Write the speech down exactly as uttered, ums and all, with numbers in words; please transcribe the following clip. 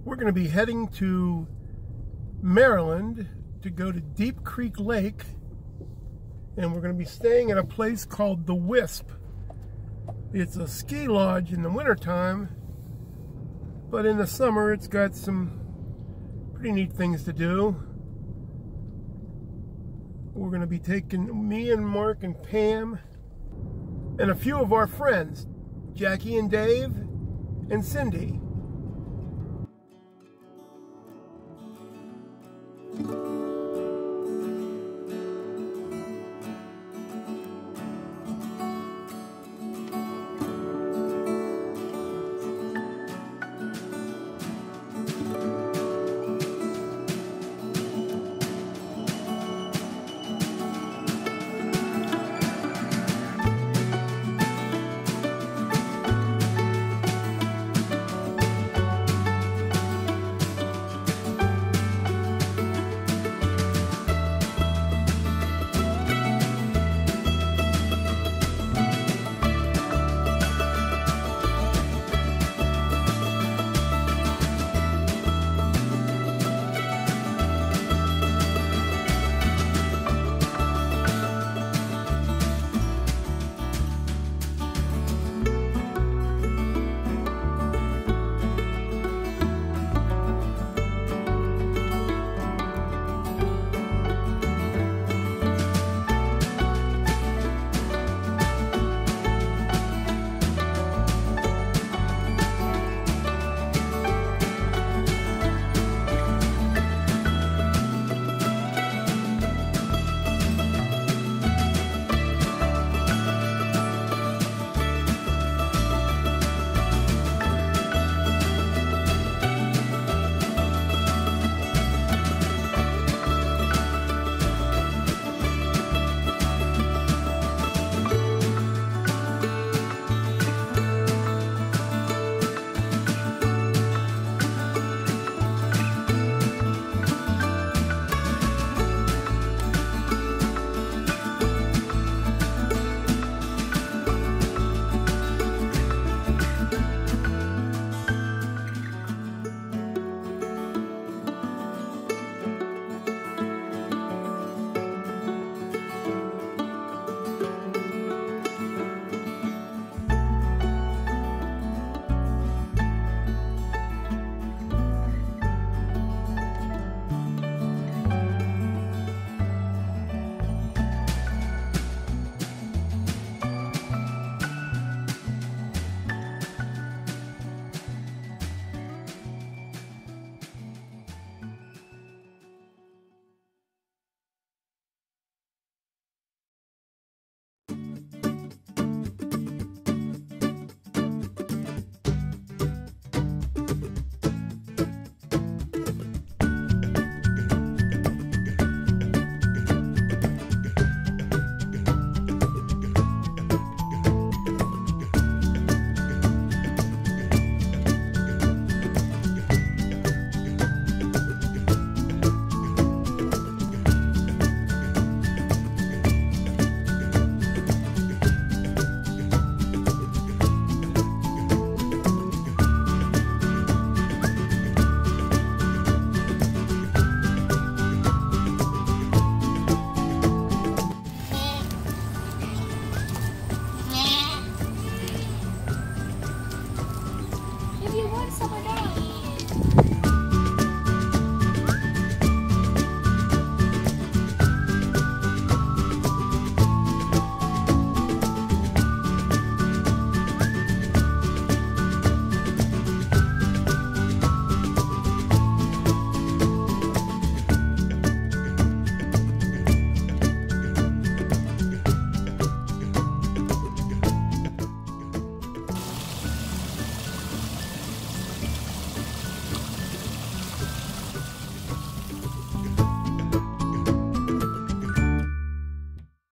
We're going to be heading to Maryland to go to Deep Creek Lake, and we're going to be staying at a place called the Wisp. It's a ski lodge in the wintertime, but in the summer it's got some pretty neat things to do. We're going to be taking me and Mark and Pam and a few of our friends, Jackie and Dave and Cindy. If you want some of that.